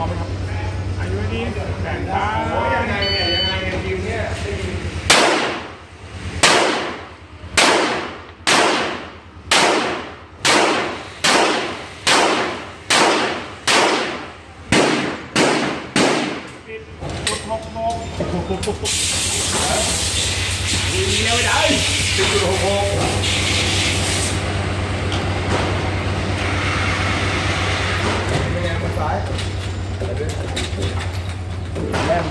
อไหมครับอายุนี้แบ่งช้ายังไงทีมเนี่ย6 ทีมเดียวไม่ได้10.66